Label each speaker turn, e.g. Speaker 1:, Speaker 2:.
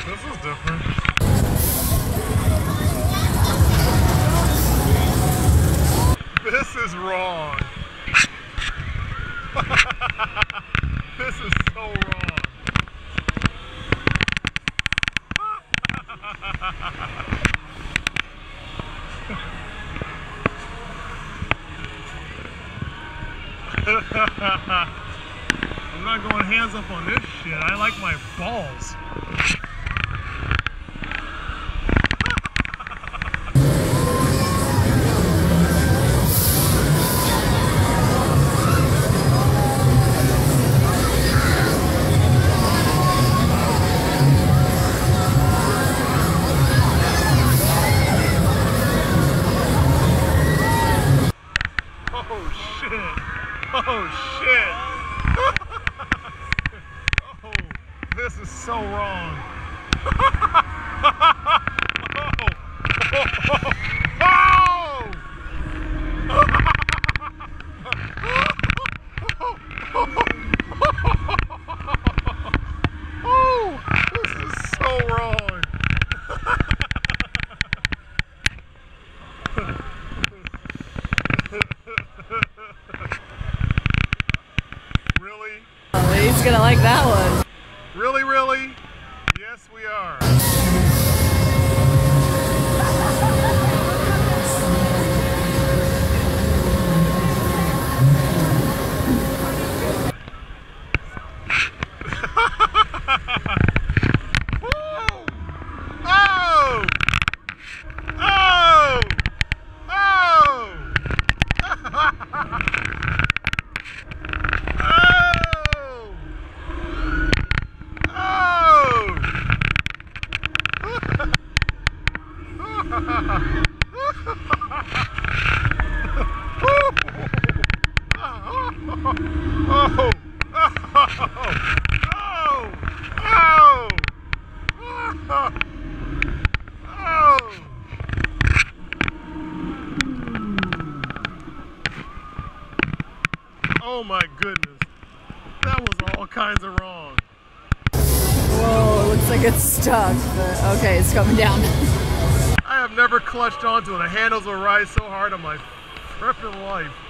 Speaker 1: This is different. This is wrong. This is so wrong. I'm not going hands up on this shit. I like my balls. Oh shit! Oh, this is so wrong. Oh, this is so wrong. Really?
Speaker 2: Oh, he's gonna like that one.
Speaker 1: Really, really? Yes, we are. Oh my goodness, that was all kinds of wrong.
Speaker 2: Whoa, it looks like it's stuck, but okay, it's coming down.
Speaker 1: I have never clutched onto it. The handles will rise so hard on my frippin' life.